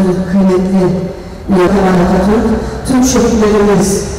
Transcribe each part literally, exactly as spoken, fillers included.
kıymetli Kemal Atatürk, tüm şehitlerimiz,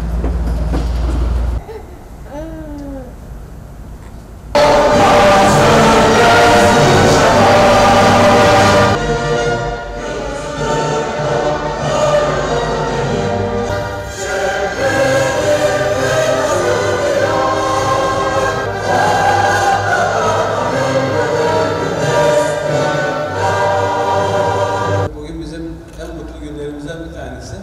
bir tanesi.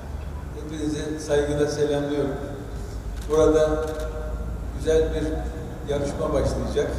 Hepinizi saygıyla selamlıyorum. Burada güzel bir yarışma başlayacak.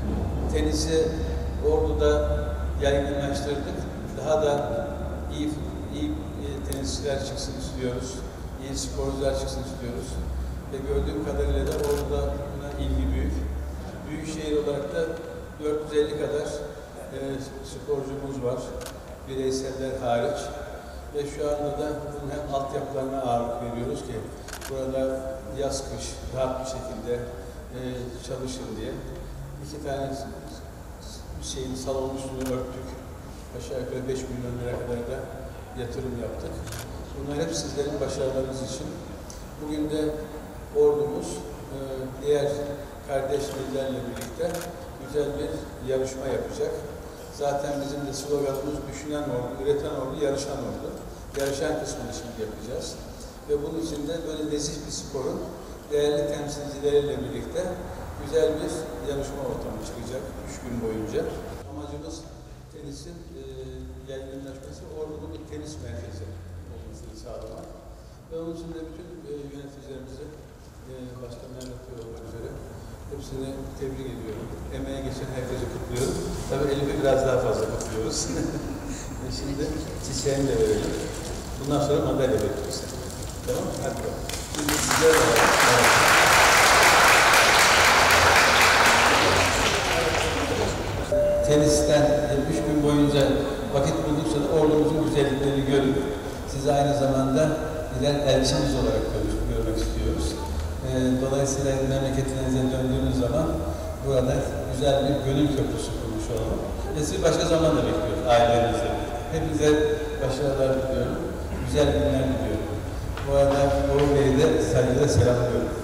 Tenisi Ordu'da yaygınlaştırdık. Daha da iyi, iyi tenisçiler çıksın istiyoruz. İyi sporcular çıksın istiyoruz. Ve gördüğüm kadarıyla da Ordu'da buna ilgi büyük. Büyükşehir olarak da dört yüz elli kadar e, sporcumuz var. Bireyseller hariç. Ve şu anda da bunun hem altyapılarına ağırlık veriyoruz ki burada yaz kış rahat bir şekilde e, çalışın diye. İki tane şeyin salon üstünü örttük. Aşağı yukarı beş milyon lira kadar da yatırım yaptık. Bunlar hep sizlerin başarılarınız için. Bugün de ordumuz e, diğer kardeş illerle birlikte güzel bir yarışma yapacak. Zaten bizim de sloganımız düşünen ordu, üreten ordu, yarışan ordu. Yarışan kısmını şimdi yapacağız. Ve bunun için de böyle nezih bir sporun değerli temsilcileriyle birlikte güzel bir yarışma ortamı çıkacak üç gün boyunca. Amacımız tenisin e, yaygınlaşması, ordunun bir tenis merkezi olmasını sağlamak. Ve onun için de bütün e, yöneticilerimizi, e, Başkan Mehmet Bey olmak üzere hepsini tebrik ediyorum. Emeğe geçen herkese kutluyorum. Tabii Elif'i biraz daha fazla kutluyoruz. Şimdi çiçeğini de verelim. Bundan sonra madalya bekliyoruz. Tamam mı? Hadi bakalım. Şimdi sizlere de var. Tenisten üç gün boyunca vakit buldukça da ordumuzun güzelliklerini görüp sizi aynı zamanda birer elçimiz olarak görmek istiyoruz. Dolayısıyla memleketinize döndüğünüz zaman burada güzel bir gönül köprüsü kurmuş olalım. Ve sizi başka zaman da bekliyoruz ailenizle. Hepinize başarılar diliyorum. Güzel günler diliyorum. Bu arada Uğur Bey'i de saygıyla selamlıyorum.